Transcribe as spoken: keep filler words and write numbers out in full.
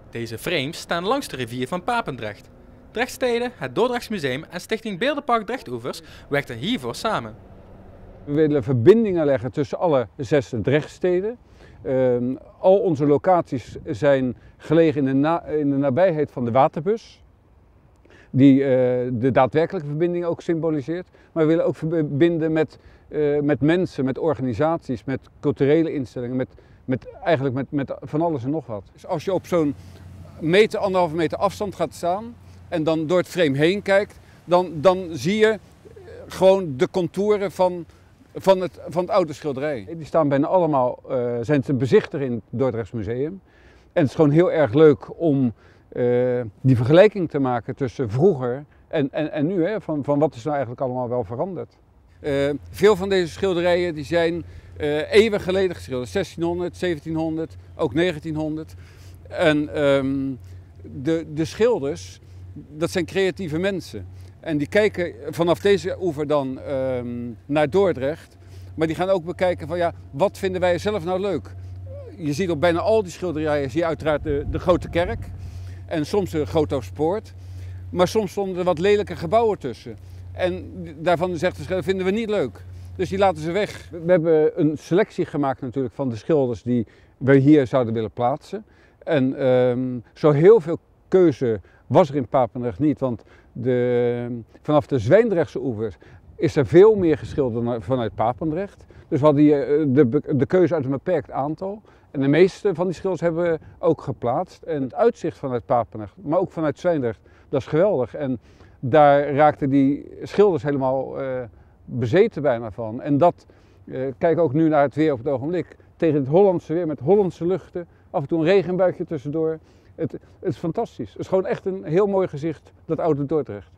Deze frames staan langs de rivier van Papendrecht. Drechtsteden, het Dordrechts Museum en Stichting Beeldenpark Drechtoevers werkten hiervoor samen. We willen verbindingen leggen tussen alle zes Drechtsteden. Uh, al onze locaties zijn gelegen in de, na in de nabijheid van de waterbus, die uh, de daadwerkelijke verbinding ook symboliseert. Maar we willen ook verbinden met, uh, met mensen, met organisaties, met culturele instellingen, met, met, eigenlijk met, met van alles en nog wat. Dus als je op zo'n meter, anderhalve meter afstand gaat staan en dan door het frame heen kijkt, dan, dan zie je gewoon de contouren van, van, het, van het oude schilderij. Die staan bijna allemaal, uh, zijn te bezichtigen in het Dordrechts Museum. En het is gewoon heel erg leuk om uh, die vergelijking te maken tussen vroeger en, en, en nu, hè, van, van wat is nou eigenlijk allemaal wel veranderd. Uh, veel van deze schilderijen die zijn uh, eeuwen geleden geschilderd, zestienhonderd, zeventienhonderd, ook negentienhonderd. En um, de, de schilders, dat zijn creatieve mensen. En die kijken vanaf deze oever dan um, naar Dordrecht. Maar die gaan ook bekijken van ja, wat vinden wij zelf nou leuk? Je ziet op bijna al die schilderijen zie je uiteraard de, de grote kerk. En soms de Groothoofdspoort. Maar soms stonden er wat lelijke gebouwen tussen. En daarvan zegt de schilder, vinden we niet leuk. Dus die laten ze weg. We hebben een selectie gemaakt natuurlijk van de schilders die we hier zouden willen plaatsen. En um, zo heel veel keuze was er in Papendrecht niet. Want de, vanaf de Zwijndrechtse oevers is er veel meer geschilderd dan vanuit Papendrecht. Dus we hadden hier de, de keuze uit een beperkt aantal. En de meeste van die schilders hebben we ook geplaatst. En het uitzicht vanuit Papendrecht, maar ook vanuit Zwijndrecht, dat is geweldig. En daar raakten die schilders helemaal uh, bezeten bijna van. En dat, uh, kijk ook nu naar het weer op het ogenblik, tegen het Hollandse weer met Hollandse luchten, af en toe een regenbuitje tussendoor. Het, het is fantastisch. Het is gewoon echt een heel mooi gezicht, dat oude Dordrecht.